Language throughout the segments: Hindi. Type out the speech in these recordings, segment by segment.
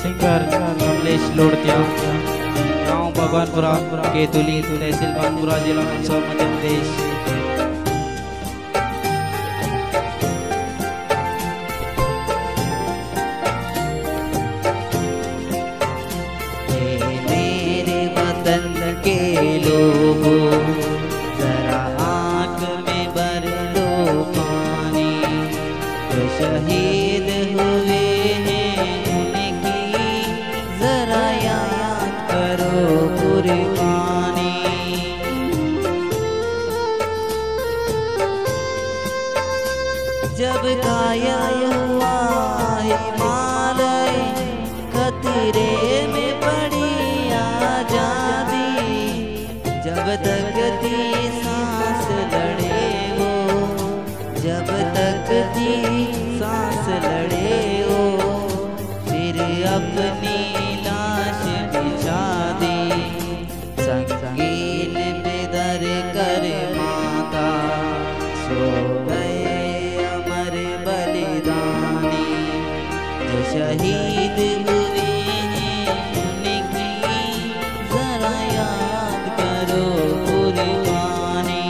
सिंगर कमलेश लोड़तिया, गाँव भगवानपुरा, केतुली, तहसील बानपुरा, जिला मंदसौर, मध्य प्रदेश। मेरे वतन के लोगों, जरा आँख में भर लो पानी। जो शहीद हुए हैं उनकी जरा याद करो कुर्बानी। जब घायल हुआ हिमालय, खतरे में पड़ी आजादी। जब तक थी सांस लड़े वो, जब तक थी सांस लड़े वो, फिर अपनी लाश बिछा दी। संगीन पे दर कर माता, सो गए अमर बलिदानी। जो शहीद हुए हैं उनकी जरा याद करो कुर्बानी।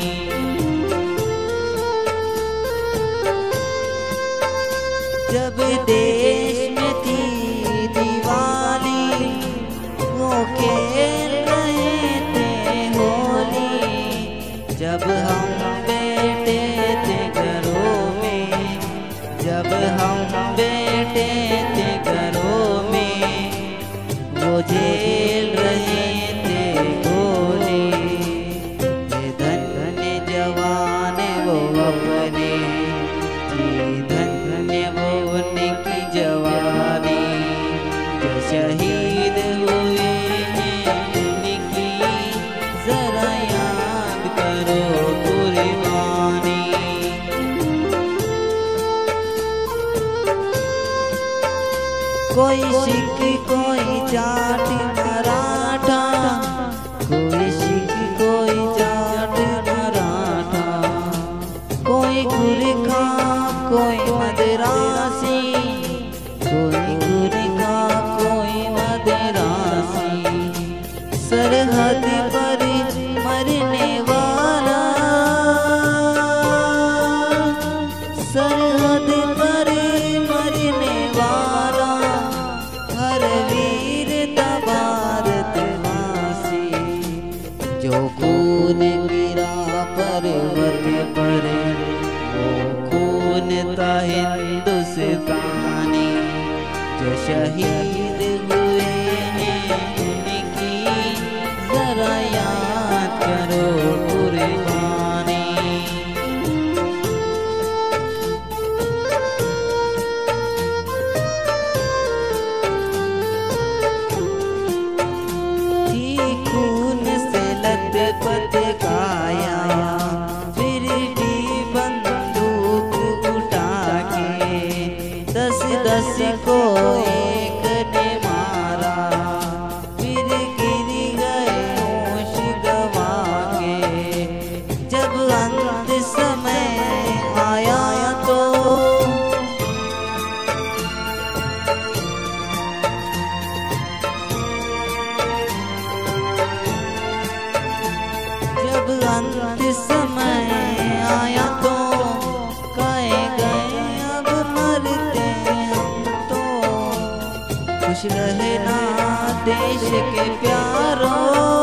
जब देश में थी दिवाली, वो खेल रहे थे होली। जब हम बैठे थे घरों में, जब हम बैठे थे घरों में, वो झेल रहे थे गोली। ये धन्य जवान वो अपने, ये धन्य वो उनकी जवानी। जो शहीद हुए हैं उनकी जरा याद करो कुर्बानी। कोई सिख कोई जाट मराठा, कोई सिख कोई जाट मराठा, कोई गुरखा कोई मदरासी, कोई गुरखा कोई मदरासी। सरहद पर मरने वाला, सरहद पर मरने वाला, हर वीर भारतवासी। जो खून गिरा पर्वत पर, वो खून था हिंदुस्तानी। जो शहीद हुए हैं उनकी जरा याद करो कुर्बानी। खून से लथपथ काया, फिर भी बंदूक उठा के 10-10 को एक ने मारा। फिर गिर गए होश गवा के। जब अंत समय आया तो जब अंत समय आया तो कहे गए अब मरते हम तो। खुश रहना देश के प्यारों,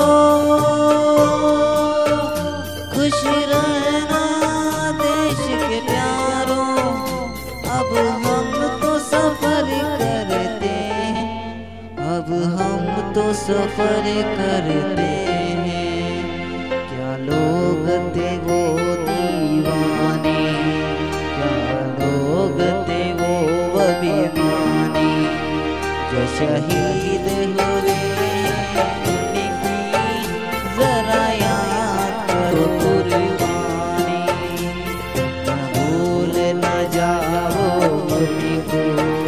खुश रहना देश के प्यारों। अब हम तो सफर करते हैं, अब हम तो सफर करते हैं। क्या लोग थे वो दीवाने, क्या लोग थे वो अभिमानी। जो शहीद हुए उनकी जरा याद करो कुर्बानी। भूल न जाओ उनको,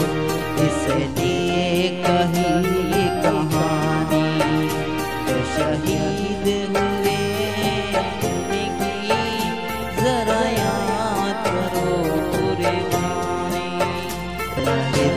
इसलिए कही ये कहानी। जो शहीद हुए उनकी जरा याद करो कुर्बानी।